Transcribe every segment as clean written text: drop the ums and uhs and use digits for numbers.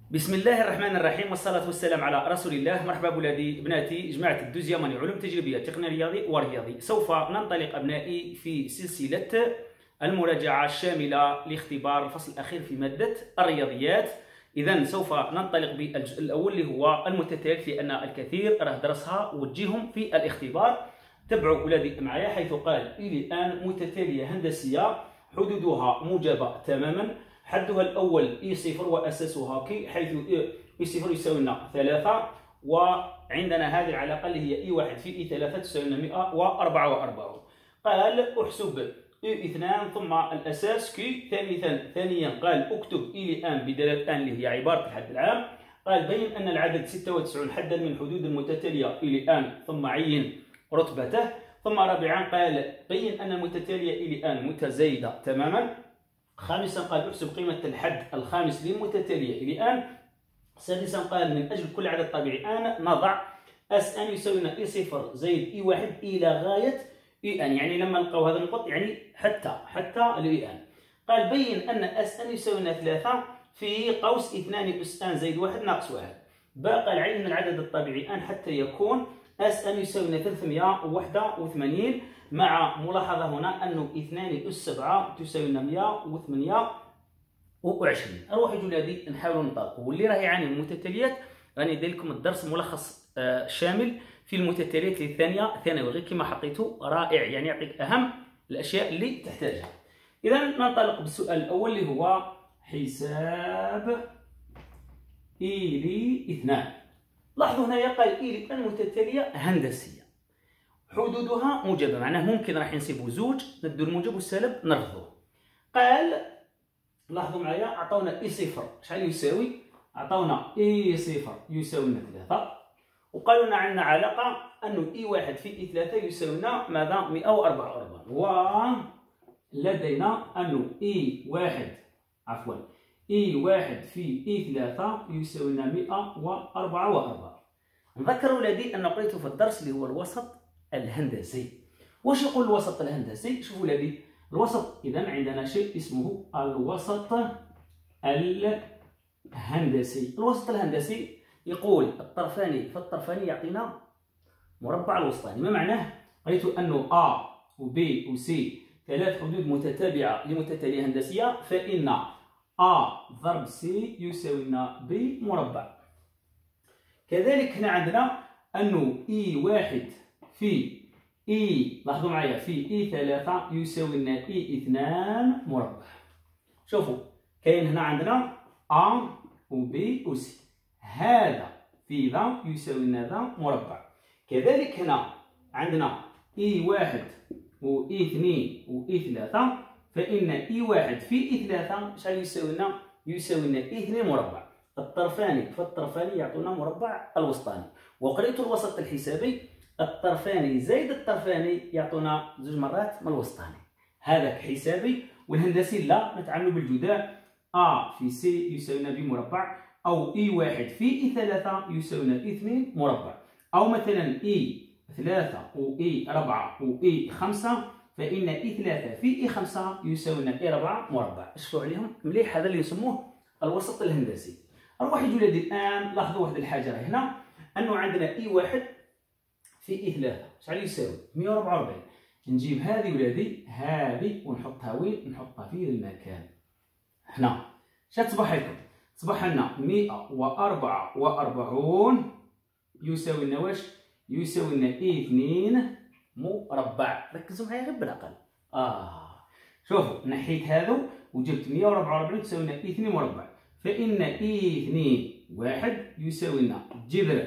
بسم الله الرحمن الرحيم والصلاة والسلام على رسول الله. مرحبا بولادي بناتي جماعة الدوزيام علوم تجريبية تقنية رياضي ورياضي. سوف ننطلق أبنائي في سلسلة المراجعة الشاملة لاختبار الفصل الأخير في مادة الرياضيات. إذا سوف ننطلق بالجزء الأول اللي هو المتتاليات، لأن الكثير راه درسها وتجيهم في الاختبار. تبعوا أولادي معايا، حيث قال إلى الآن متتالية هندسية حدودها موجبة تماما. حدها الأول إي صفر وأساسها كي، حيث إي صفر يساوي لنا 3، وعندنا هذه العلاقة اللي هي إي واحد في إي 3 تساوي لنا 144. قال أحسب إي 2 ثم الأساس كي. ثانيا قال أكتب إي لآن بدالة آن اللي هي عبارة الحد العام. قال بين أن العدد 96 حدا من حدود المتتالية إي لآن ثم عين رتبته. ثم رابعا قال بين أن المتتالية إي لآن متزايدة تماما. خامسا قال احسب قيمة الحد الخامس للمتتالية إلى الآن. سادسا قال من أجل كل عدد طبيعي آن نضع اس ان يساوي لنا اي صفر زائد اي واحد إلى غاية اي ان، يعني لما نلقاو هذا النقط يعني حتى الاي ان. قال بين أن اس ان يساوي لنا 3 في قوس 2 أس ان زائد 1 ناقص 1. قال عين العدد الطبيعي آن حتى يكون اس ان يساوي لنا 381، مع ملاحظة هنا أنه 2 أس 7 تساوي لنا 128. أروح ولادي نحاولوا نطلقوا، واللي راه يعاني من المتتاليات راني داير لكم الدرس ملخص شامل في المتتاليات للثانية ثانوي، غير كما حقيته رائع، يعني يعطيك أهم الأشياء اللي تحتاجها. إذا ننطلق بالسؤال الأول اللي هو حساب إي لي 2. لاحظوا هنا قال إي لي المتتالية هندسية حدودها موجبة، معناه ممكن راح نصيبوا زوج ندو الموجب والسالب نرفضوه. قال لاحظوا معايا عطاونا اي صفر شحال يساوي، عطاونا اي صفر يساوي لنا 3، وقالوا لنا عندنا علاقة انه اي واحد في اي 3 يساوي لنا ماذا 144، ولدينا انه اي واحد في اي 3 يساوي لنا 144. نذكر ولادي ان قريته في الدرس اللي هو الوسط الهندسي. واش يقول الوسط الهندسي؟ شوفوا ولادي الوسط، اذا عندنا شيء اسمه الوسط الهندسي. الوسط الهندسي يقول الطرفان فالطرفان يعطينا مربع الوسطاني. ما معناه؟ قريت انه A و B و C ثلاث حدود متتابعه لمتتاليه هندسيه، فان A ضرب C يساوي لنا B مربع. كذلك هنا عندنا انه اي واحد في اي، لاحظوا معايا، في اي 3 يساوي لنا اي 2 مربع. شوفوا كاين هنا عندنا ا و بي و سي، هذا في ذا يساوي لنا ذا مربع. كذلك هنا عندنا اي 1 و اي 2 و اي 3، فان اي 1 في اي 3 شحال يساوي لنا؟ يساوي لنا اي 2 مربع. الطرفان فالطرفان يعطونا مربع الوسطاني. وقريت الوسط الحسابي الطرفان زائد الطرفان يعطونا زوج مرات من الوسطاني، هذاك حسابي. والهندسي لا، نتعاملوا بالجداء. A في C يساوي لنا B مربع، أو E واحد في E 3 يساوي لنا E 2 مربع، أو مثلا E 3 و E 4 و E 5، فإن E 3 في E 5 يساوي لنا E 4 مربع. شوفوا عليهم مليح، هذا اللي يسموه الوسط الهندسي. نروح ولادي الآن لاحظوا واحد الحاجة راهي هنا، أنه عندنا E واحد في اي 3 شحال يساوي 144. نجيب هذه ولادي هذه ونحطها وين؟ نحطها في المكان هنا. شنو تصبح لكم؟ تصبح لنا 144 يساوي لنا واش؟ يساوي لنا اي 2 مربع. ركزوا معايا غير بالعقل. شوفوا نحيت هذو وجبت 144 تساوي لنا اي 2 مربع، فإن اي 2 واحد يساوي لنا جذر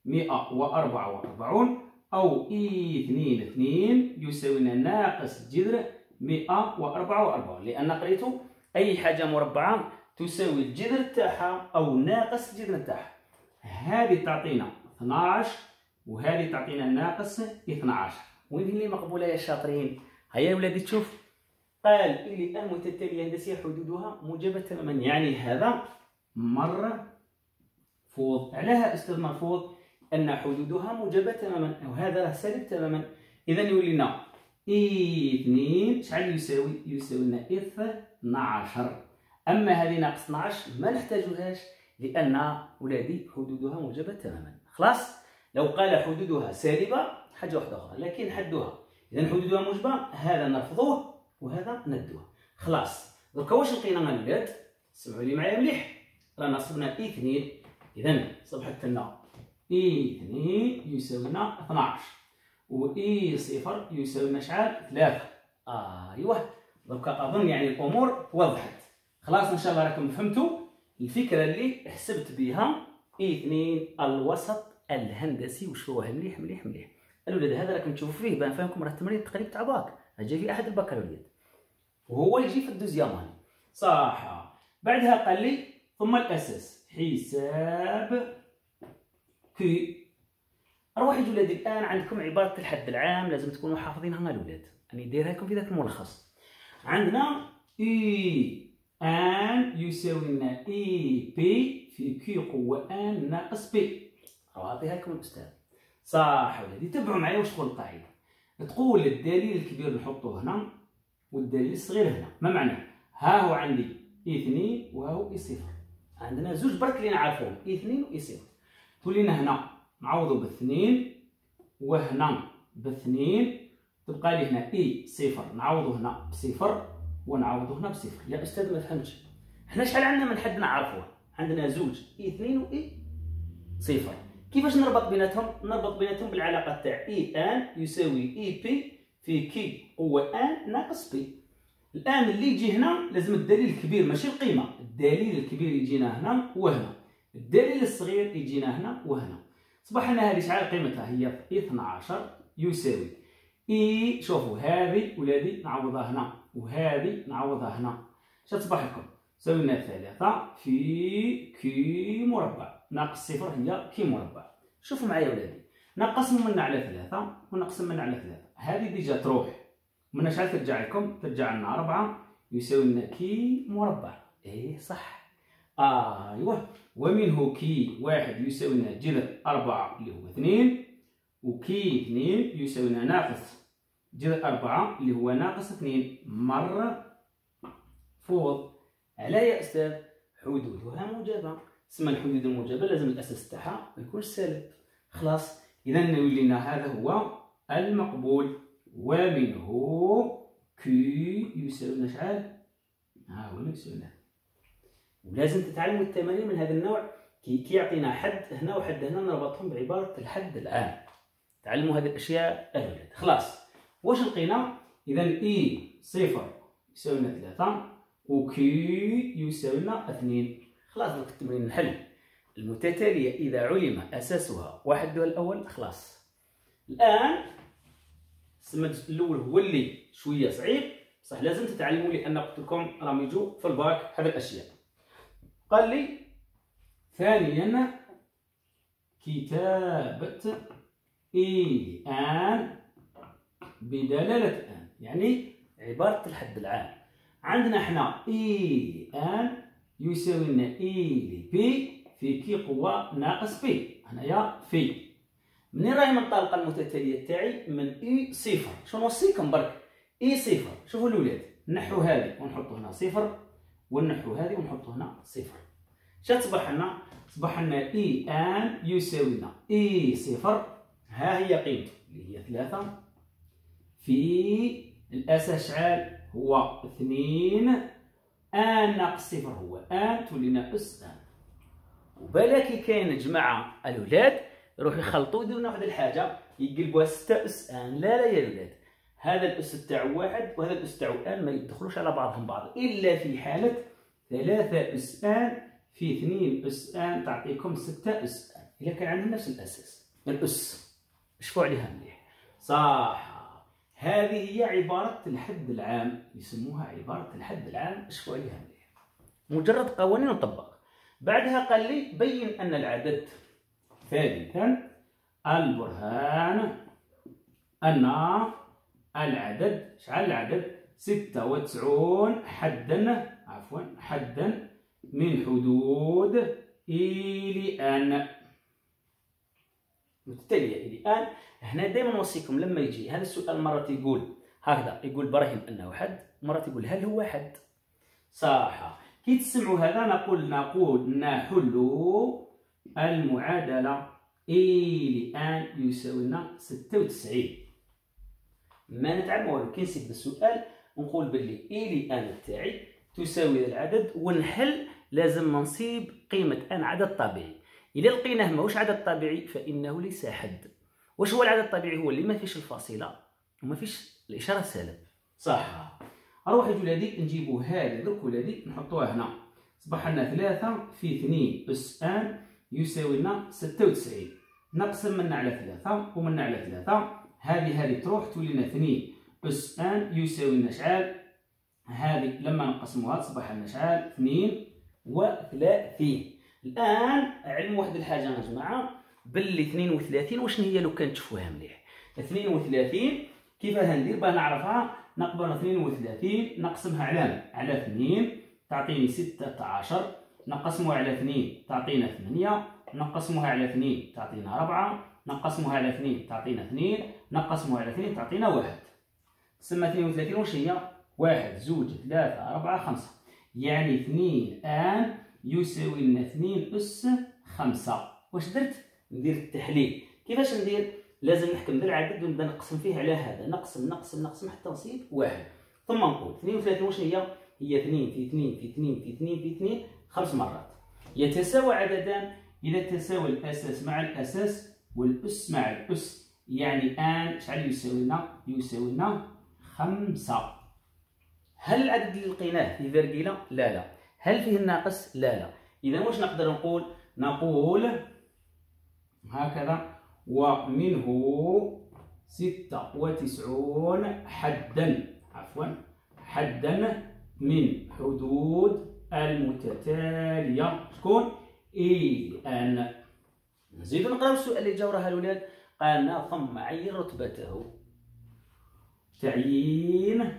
144، أو إي 2 يساوي لنا ناقص جذر 144، لأن قريتو أي حاجة مربعة تساوي الجذر تاعها أو ناقص الجذر تاعها. هذه تعطينا 12 وهذه تعطينا ناقص 12. وين اللي مقبولة يا شاطرين؟ هيا ولادي تشوف. قال إلي المتتالية الهندسية حدودها موجبة تماما، يعني هذا مرفوض. عليها أستاذ مرفوض؟ أن حدودها موجبة تماما، وهذا سالب تماما. إذا يولي لنا إي 2 شحال يساوي؟ يساوي لنا 12. أما هذه ناقص 12 ما نحتاجوهاش، لأن ولادي حدودها موجبة تماما. خلاص. لو قال حدودها سالبة حاجة واحدة أخرى، لكن حدها إذا حدودها موجبة هذا نرفضوه وهذا ندوه. خلاص. دركا واش لقينا الولاد؟ سمعوا لي معايا مليح. رانا صبنا اي 2، إذا صبحت لنا اي 2 يساوي لنا 12 و اي 0 يساوي لنا شحال؟ 3. ايوه دركا اظن يعني الامور وضحت. خلاص ان شاء الله راكم فهمتوا الفكره اللي حسبت بها اي 2 الوسط الهندسي وشروها مليح مليح مليح. الولاد هذا راكم تشوفوا فيه بان فهمكم، راه التمرين تقريب تاع باك، جاي في احد البكالوريات وهو يجي في الدوزيام هاني صح. بعدها قال لي ثم الاساس حساب كي. اروح ولادي الان عندكم عباره الحد العام لازم تكونوا حافظينها الولاد، راني دايرها لكم في ذاك الملخص. عندنا اي ان يساوي لنا اي بي في كيو قوه ان ناقص بي. عطيها لكم الاستاذ صح ولادي. تبعوا معايا واش تقول القاعده. تقول الدليل الكبير نحطوه هنا والدليل الصغير هنا. ما معناه؟ ها هو عندي اي 2 وها هو اي 0. عندنا زوج برك اللي نعرفوهم اي 2 واي 0. تولي لنا هنا نعوضوا ب2 وهنا ب2، تبقى لي هنا اي 0 نعوضوا هنا ب0 ونعوضوا هنا ب0. يا استاذ ما فهمتش، حنا شحال عندنا من حد نعرفوه؟ عندنا زوج اي 2 واي 0. كيفاش نربط بيناتهم؟ نربط بيناتهم بالعلاقه تاع اي ان يساوي اي بي في كي قوه ان ناقص بي. الان اللي يجي هنا لازم الدليل الكبير ماشي القيمه، الدليل الكبير يجينا هنا وهنا، الدليل الصغير يجينا هنا وهنا. صبح لنا هذه شحال قيمتها؟ هي 12 يساوي اي. شوفوا هذه ولادي نعوضها هنا وهذه نعوضها هنا، اش تصبح لكم؟ تساوي لنا 3 في كي مربع ناقص 0 هي كي مربع. شوفوا معايا ولادي، نقسم منا على 3 ونقسم منا على 3، هذه ديجا تروح منا شحال ترجع لكم؟ ترجع لنا 4 يساوي لنا كي مربع. ايه صح. ايوه. ومنه كي 1 يساوي لنا جذر 4 اللي هو 2، وكي 2 يساوي لنا ناقص جذر 4 اللي هو ناقص 2 مرفوض. على يا استاذ؟ حدودها موجبه. تسمى الحدود الموجبه لازم الاساس تاعها ما يكونش سالب. خلاص. اذا يولي لنا هذا هو المقبول. ومنه كي يساوي لنا شحال؟ ها هو يساوي لنا. ولازم تتعلموا التمارين من هذا النوع كي يعطينا حد هنا وحد هنا نربطهم بعباره الحد العام. تعلموا هذه الاشياء الاولاد. خلاص. واش لقينا؟ اذا اي 0 يساوي لنا 3 وكي يساوي لنا 2. خلاص درك التمرين نحل. المتتاليه اذا علم اساسها وحدها الاول خلاص. الان السمات الاول هو اللي شويه صعيب بصح لازم تتعلموا لان قلت لكم راهم يجوا في الباك هذه الاشياء. قال لي ثانيا كتابه اي ان بدلاله ان، يعني عباره الحد العام. عندنا احنا اي ان يساوي لنا اي بي في كي قوه ناقص بي، هنايا في. منين راهي منطلقه المتتاليه تاعي؟ من اي 0. شنو نوصيكم برك؟ اي 0. شوفوا الاولاد نحو هذه ونحطوا هنا 0 ونحو هذه ونحطوا هنا 0. اش تصبح لنا؟ تصبح لنا اي ان يساوي لنا اي 0 ها هي قيمته اللي هي 3 في الاساس شحال؟ هو 2 ان ناقص 0 هو ان تولي لنا اس ان. وبالك كاين جماعه الاولاد يروحوا يخلطوا يديروا لنا واحد الحاجه يقلبوها 6 اس ان. لا يا ولاد، هذا الاس تاعو واحد وهذا الاس تاعو ان ما يدخلوش على بعضهم بعض الا في حاله 3 اس ان في 2 اس ان تعطيكم 6 اس ان اذا كان عندهم نفس الاساس. الاس شفوا عليها مليح صح. هذه هي عباره الحد العام، يسموها عباره الحد العام. شفوا عليها مليح، مجرد قوانين نطبق. بعدها قال لي بين ان العدد. ثالثا البرهان ان العدد شحال العدد؟ 96 حدا حدا من حدود إلى أن متتالية إلى أن. هنا دائما نوصيكم لما يجي هذا السؤال مرة يقول هكذا، يقول براهن أنه حد، مرة يقول هل هو حد؟ صح. كي تسمعوا هذا نقول نحل المعادلة إي لآن يساوي لنا 96. ما نتعب والو، كي نسيب السؤال نقول بلي إي لآن تاعي تساوي العدد ونحل. لازم نصيب قيمة ان عدد طبيعي. إذا لقيناه ماهوش عدد طبيعي فإنه ليس حد. واش هو العدد الطبيعي؟ هو اللي ما فيش الفاصلة وما فيش الإشارة السالب. صح. أروح لهذه نجيبو هذه درك وهذه نحطوها هنا. أصبح لنا 3 في 2 أس ان يساوي لنا 96. نقسم منا على 3 ومنا على 3. هذه تروح تولي لنا 2 أس ان يساوي لنا شحال؟ هذه لما نقسموها تصبح لنا شحال؟ 32. الآن علم واحد الحاجة يا جماعة، باللي 32 وشنو هي لو كان تشوفوها مليح. 32 كيفاه ندير باه نعرفها؟ نقبل 32 نقسمها على 2 تعطيني 16. نقسموها على 2 تعطينا 8. نقسموها على 2 تعطينا 4. نقسموها على 2 تعطينا 2. نقسموها على 2 تعطينا 1. تسمى 32 واش هي؟ 1 2 3 4 5. يعني 2 آن يساوي لنا 2 أس 5. واش درت؟ ندير التحليل. كيفاش ندير؟ لازم نحكم بالعدد ونبدا نقسم فيه على هذا، نقسم حتى نصيب 1. ثم نقول 32 واش هي؟ هي 2 في 2 في 2 في 2 في 2 5 مرات. يتساوى عددان إذا تساوى الأساس مع الأساس والأس مع الأس. يعني آن شحال يساوي لنا؟ يساوي لنا 5. هل العدد اللي لقيناه فيه فيرغيلا؟ لا. هل فيه الناقص؟ لا. إذا واش نقدر نقول؟ نقول هكذا: ومنه 96 حدا، حدا من حدود المتتالية. شكون؟ إي أن. نزيدو نقراو السؤال اللي جا وراها الولاد. قالنا ثم عين رتبته. تعيين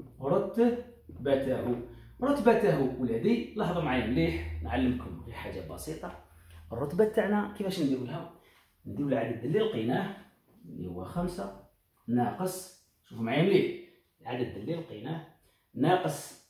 رتبته ولادي. لاحظوا معايا مليح، نعلمكم غير حاجه بسيطه. الرتبه تاعنا كيفاش نديرو لها؟ نديرو العدد اللي لقيناه اللي هو 5 ناقص، شوفوا معايا مليح، العدد اللي لقيناه ناقص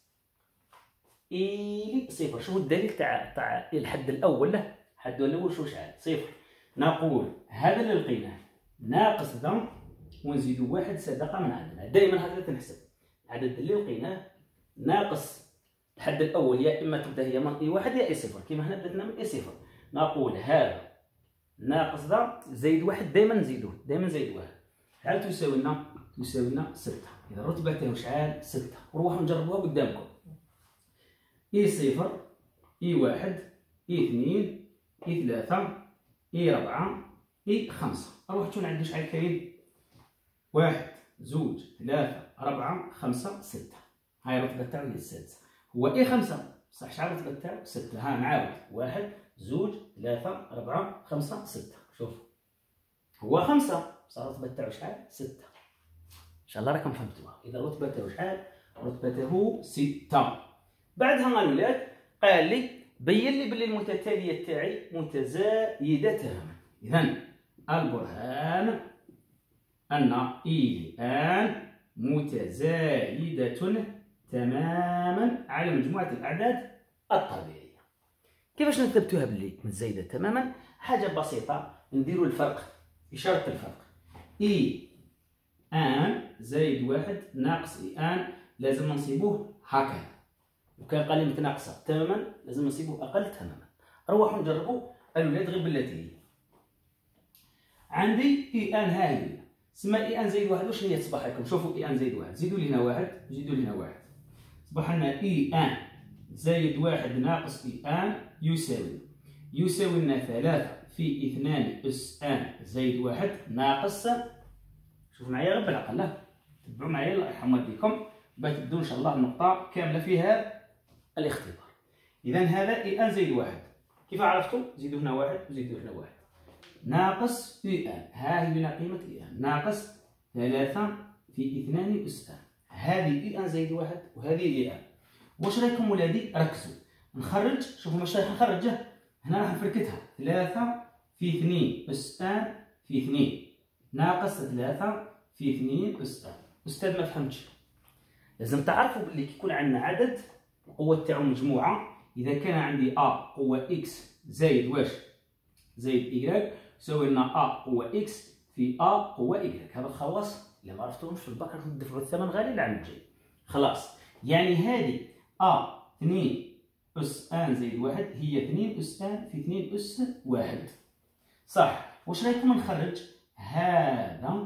إلي 0. شوفوا الدليل تاع الحد الاول. الحد الاول شو شحال؟ 0. نقول هذا اللي لقيناه ناقص ذا ونزيدو 1 صدقه من عندنا. دائما هكذا تنحسب. العدد اللي لقيناه ناقص الحد الاول، يا اما تبدا هي من اي 1 يا اي 0. كيما هنا بداتنا من اي 0. نقول هذا ناقص ذا زايد 1. دائما نزيدوه، دائما زايد 1. شحال تساوي لنا؟ تساوي لنا 6. اذا الرتبه تاعو شحال؟ 6. وروحوا نجربوها قدامكم. اي 0 اي 1 اي 2 اي 3 اي 4 اي 5. اروح تشوف عندي شحال كاين؟ 1 2 3 4 5 6. هاي الرتبه تاعو هي السادسه. هو اي 5 بصح شحال الرتبه تاعو؟ 6. ها نعاود: 1 2 3 4 5 6. شوف هو 5 بصح الرتبه تاعو شحال؟ 6. ان شاء الله راكم فهمتوها. اذا الرتبه تاعو شحال؟ رتبته 6. بعدها الولاد قال لي بين لي بلي المتتاليه تاعي متزايده تماما. اذا البرهان ان اي ان متزايده تماما على مجموعه الاعداد الطبيعيه. كيفاش نثبتوها بلي متزايده تماما؟ حاجه بسيطه، نديروا الفرق، اشاره الفرق. اي ان زائد 1 ناقص اي ان لازم نصيبوه هكذا. وكان قال لي متناقصه تماما لازم نصيبوه اقل تماما. نروحوا نجربوا الولاد غير بالتي هي. عندي اي ان هاي تسمى اي ان زائد 1. واش هي تصبح لكم؟ شوفوا اي ان زائد 1 زيدوا لي هنا 1 زيدوا لي هنا 1. صبح لنا اي ان زائد 1 ناقص اي ان يساوي لنا 3 في 2 اس ان زائد 1 ناقص. شوف معايا غير بالعقل، تبعوا معايا الله يرحم والديكم باش تبدو ان شاء الله النقطه كامله فيها الاختبار. اذا هذا اي ان زائد 1 كيف عرفتوا؟ زيدوا هنا 1 وزيدوا هنا 1 ناقص اي ان. ها هي لنا قيمه اي ان ناقص 3 في 2 اس ان. هذه اي ان زائد 1 وهذه اي ان. واش رايكم ولادي؟ ركزوا نخرج. شوفوا واش راح نخرجه هنا، راح نفركتها 3 في 2 اس ان في 2 ناقص 3 في 2 اس ان. استاذ ما فهمتش. لازم تعرفوا باللي كي يكون عندنا عدد القوة تاعو مجموعة. إذا كان عندي أ قوة إكس زايد واش؟ زايد إيكغيك، يساوي لنا أ قوة إكس في أ قوة إيكغيك. هذا الخواص إلا ما عرفتوهمش في الباك راكم تدفعوا الثمن غالي العام الجاي. خلاص، يعني هذه أ 2 أس أن زايد واحد هي 2 أس أن في 2 أس واحد. صح. واش رايكم نخرج هذا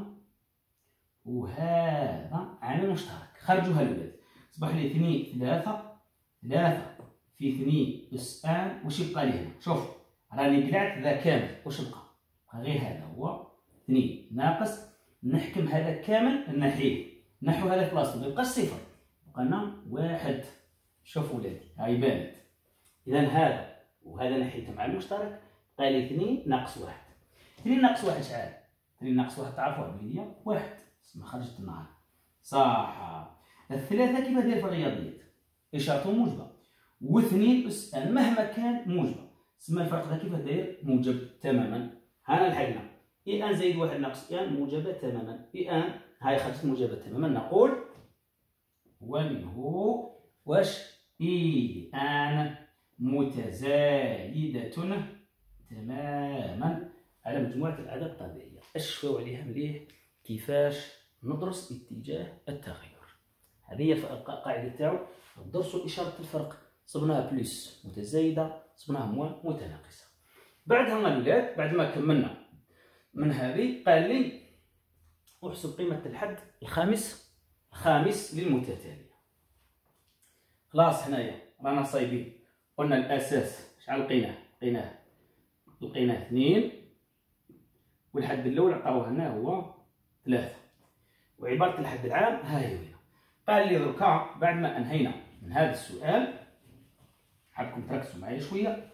وهذا عامل مشترك؟ خرجوها الولاد، صبح لي 2 3 في 2 أس أن. واش يبقى لي هنا؟ شوف راني قلعت ذا كامل، واش بقى؟ بقى غير هذا هو 2 ناقص، نحكم هذا كامل نحيه، نحو هذا بلاصتو ما يبقاش صفر، بقى لنا واحد. شوفوا ولادي هاي بانت. إذا هذا وهذا نحيته مع المشترك، بقى لي 2 ناقص 1. 2 ناقص 1 شحال؟ 2 ناقص 1 تعرفوها بلي هي 1. ما خرجت النهار. صح. الثلاثة كيف داير في الرياضيات؟ إشارته موجبة، و2 أس أن مهما كان موجبة. تسمى الفرق ذا كيف داير؟ موجب تماما. هانا لحقنا إي أن زائد 1 ناقص إي أن موجبة تماما. إي أن هاي خرجت موجبة تماما. نقول ومنه واش؟ إي أن متزايدة تماما على مجموعة الأعداد الطبيعية. أشفوا عليها مليح كيفاش ندرس اتجاه التغير. هذه هي القاعدة تاعو. ندرسوا إشارة الفرق، صبناها بلس متزايدة، صبناها موان متناقصة. بعدها الولاد بعد ما كملنا من هذه قال لي احسب قيمة الحد الخامس للمتتالية. خلاص هنايا رانا صايبين، قلنا الأساس شحال لقيناه 2، والحد الأول عطاوه لنا هو 3، وعبارة الحد العام ها هي هنا. قال لي دركا بعد ما أنهينا من هذا السؤال، حابكم تركزوا معايا شوية.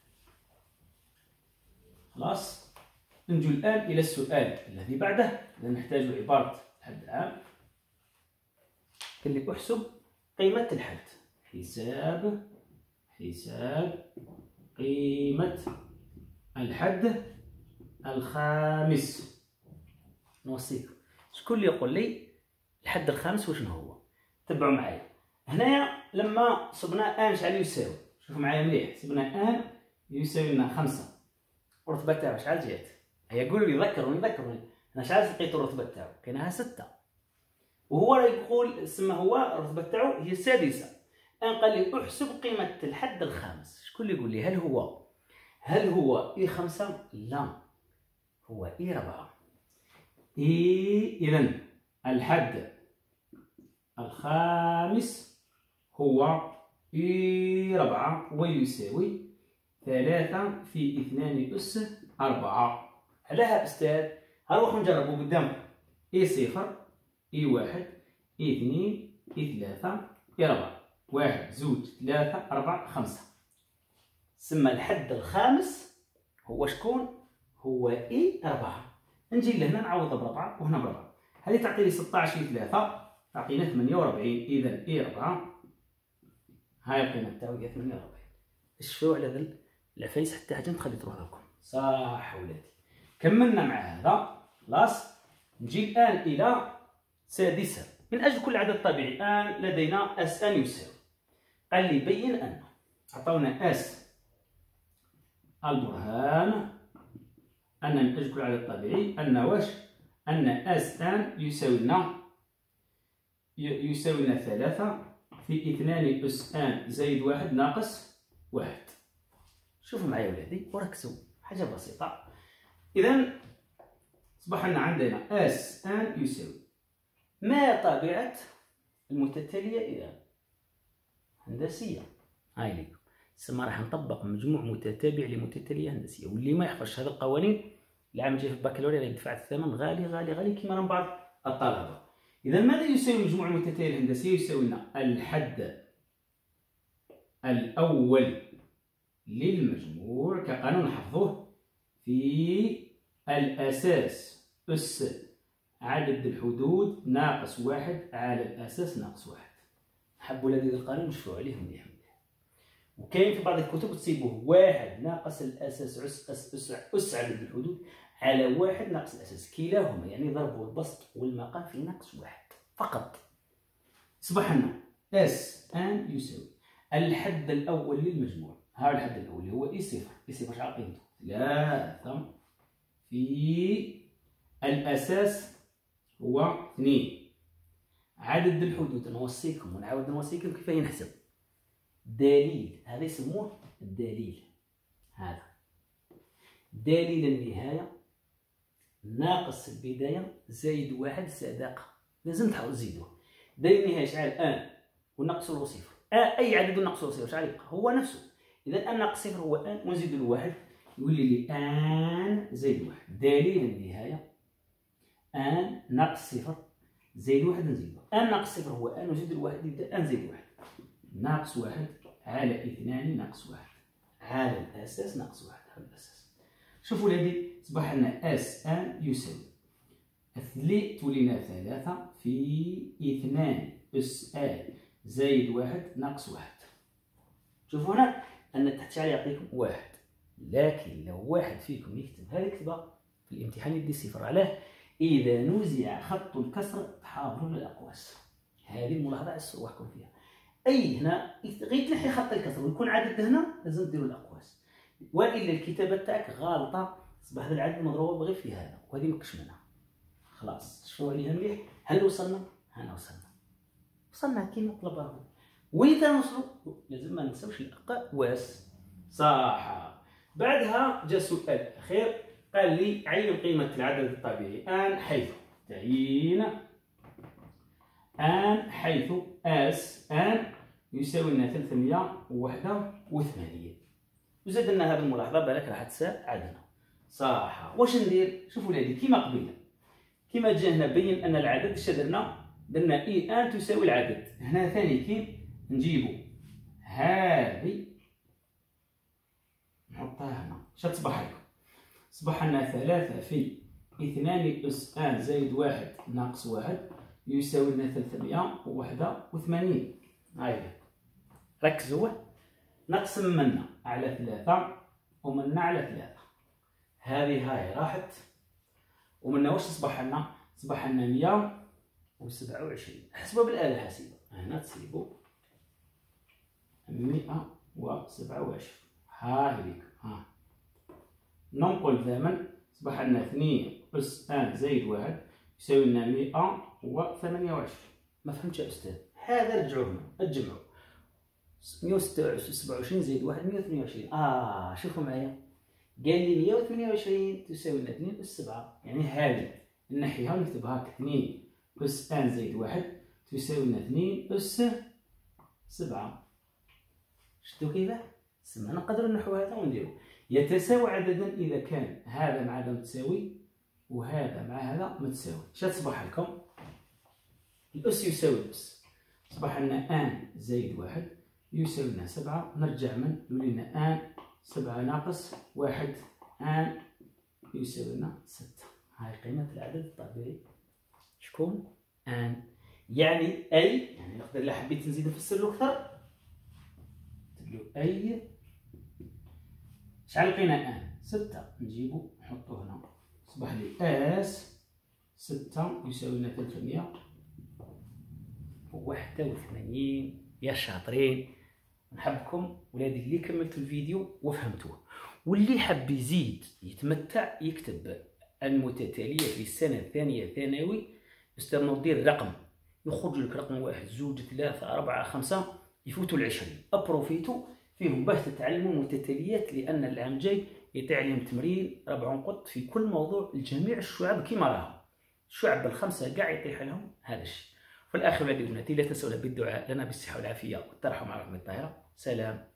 خلاص، نجو الآن إلى السؤال الذي بعده، إذا نحتاج عبارة الحد العام. قال لي احسب قيمة الحد، حساب قيمة الحد الخامس. نوصيكم شكون اللي يقول لي الحد الخامس وشنو هو؟ تبعوا معايا هنايا. لما صبنا ان شحال يساوي؟ شوفوا معايا مليح. صبنا ان يساوي لنا 5، الرتبه تاعو شحال جات؟ هيا قولوا لي، ذكروني انا شحال لقيت الرتبه تاعو؟ كاينها 6، وهو راه يقول سما هو الرتبه تاعو هي السادسه. ان قال لي احسب قيمه الحد الخامس، شكون اللي يقول لي هل هو اي 5؟ لا، هو اي 4. إذن الحد الخامس هو إي 4 ويساوي 3 في 2 أس 4. علاه أستاذ؟ هنروح نجربو قدامكم. إي 0 إي 1 إي 2 إي 3 إي 4. 1 2 3 4 5. سما الحد الخامس هو شكون؟ هو إي 4. نجي لهنا نعوض ب4 وهنا ب4. هذه تعطيني 16 في 3 تعطينا 48. إذا إي 4 هاي القيمة تاعو هي 48. شوفوا على ذا العفايس حتى حاجة نخلي تروح لكم. صح ولادي، كملنا مع هذا. خلاص، نجي الآن إلى سادسة. من أجل كل عدد طبيعي الآن لدينا أس أن يساوي. قال لي بين أن، عطاونا أس البرهان أن من أجل كل عدد طبيعي أن واش؟ أن أس أن يساوي لنا 3 في 2 أس أن زائد 1 ناقص 1. شوفوا معايا ولادي وركزوا، حاجة بسيطة. إذا أصبح لنا عندنا أس أن يساوي ما طبيعة المتتالية إذا هندسية. هاي لكم سما راح نطبق مجموع متتابع لمتتالية هندسية، واللي ما يحفظش هذه القوانين العام الجاي في البكالوريا غادي يدفع الثمن غالي غالي غالي كما راه بعض الطلبة. إذا ماذا يساوي مجموع المتتالية الهندسية؟ يساوي لنا الحد الأول للمجموع كقانون نحفظوه في الأساس أس عدد الحدود ناقص 1 على الأساس ناقص 1. حبوا هذا القانون نشوفوا عليه مليح. وكاين في بعض الكتب تسيبوه 1 ناقص الأساس أس عدد الحدود على 1 ناقص الأساس، كلاهما يعني ضرب البسط والمقام في ناقص 1 فقط. أصبح لنا أس أن يساوي الحد الأول للمجموع. ها الحد الأول اللي هو إي0. إي0 شحال قيمته؟ 3 في الأساس هو 2. عدد الحدود نوصيكم ونعاود نوصيكم كيف ينحسب. دليل هذا يسموه الدليل. هذا دليل النهاية ناقص البداية زائد 1 صداقة. لازم تزيدوه. دليل النهاية شحال؟ ان ونقص له صفر. اي عدد نقص له صفر شحال يبقى؟ هو نفسه. اذا ان ناقص صفر هو ان ونزيد له 1 يولي لي ان زائد 1. دليل النهاية ان ناقص صفر زائد 1 نزيدو. ان ناقص صفر هو ان ونزيد له 1 يبدا ان زائد 1 ناقص 1 على 2 ناقص 1 على الاساس ناقص 1 على الاساس. شوفوا ولادي اصبح لنا اس ان يساوي تولينا 3 في 2 اس ان زائد 1 ناقص 1. شوفوا هنا ان تحت شحال يعطيكم 1. لكن لو واحد فيكم يكتب هذه الكتبه في الامتحان يدي صفر. علاه؟ اذا نزع خط الكسر تحافظوا للاقواس. هذه الملاحظه اسوحكم فيها. اي هنا غير تنحي خط الكسر ويكون عدد هنا لازم ديروا الاقواس، والا الكتابه تاعك غالطه اصبح هذا العدد مضروب غير في هذا وهذه مكش منها. خلاص شوفوا عليها مليح. هل وصلنا؟ هنا وصلنا كيما طلب ربي. وين تنوصلوا؟ لازم ما ننساوش الاقواس. صح. بعدها جاء سؤال اخير قال لي عين قيمه العدد الطبيعي ان حيث تعيين ان حيث اس ان يساوي لنا 381. وزاد لنا هذه الملاحظه بالك راح تساعدنا. صح. واش ندير؟ شوفوا ولادي كيما قبيله كيما جا هنا بين ان العدد اش درنا اي ان تساوي العدد. هنا ثاني كي نجيبو هذه نحطها هنا اش تصبح لكم؟ صبح لنا 3 في 2 اس ان زائد 1 ناقص 1 يساوي لنا 381. هاي ركزوا نقسم منا على 3 ومنا على 3. هذه هاي راحت ومنا واش صبح لنا؟ صبح لنا 127. حسبوا بالآلة الحاسبة. هنا تسيبوا 127. هاي ليك. ها ننقل ثمن صبح لنا 2 أس ان زائد 1 يساوي لنا 128. ما فهمتش يا أستاذ؟ هذا رجعوا هنا الجمعوا 127 زائد 1 128. شوفوا معايا قال لي 128 تساوي لنا 2 أس 7. يعني هذه نحيها ونكتبها هاك 2 أس ان زائد 1 تساوي لنا 2 أس 7. شفتوا كيفاه؟ سما نقدروا نحو هذا ونديرو يتساوي عددا اذا كان هذا مع هذا متساوي وهذا مع هذا متساوي. اش تصبح لكم؟ الاس يساوي الاس. صبح لنا ان زائد 1 يساوي لنا 7. نرجع من يولي لنا ان 7 ناقص 1 ان يساوي لنا 6. هاي قيمه العدد الطبيعي. شكون؟ ان. يعني اي يعني نقدر الا حبيت نزيد نفسر له اكثر اي شحال لقينا ان 6 نجيبو نحطو هنا صبح لي اس 6 يساوي لنا 381. يا شاطرين. نحبكم ولادي اللي كملتوا الفيديو وفهمتوه، واللي حب يزيد يتمتع يكتب المتتاليه في السنه الثانيه ثانوي استنوا دير رقم يخرج لك رقم 1 2 3 4 5 يفوتوا ال20. ابروفيتو فيهم باش تتعلموا المتتاليات لان العام الجاي يطيح عليهم تمرين 4 نقط في كل موضوع لجميع الشعب كيما راهم. الشعب ال5 كاع يطيح لهم هذا الشيء. في الاخر ولادي وبناتي لا تنسوا بالدعاء لنا بالصحه والعافيه والترحم على رحمه الطاهره. سلام.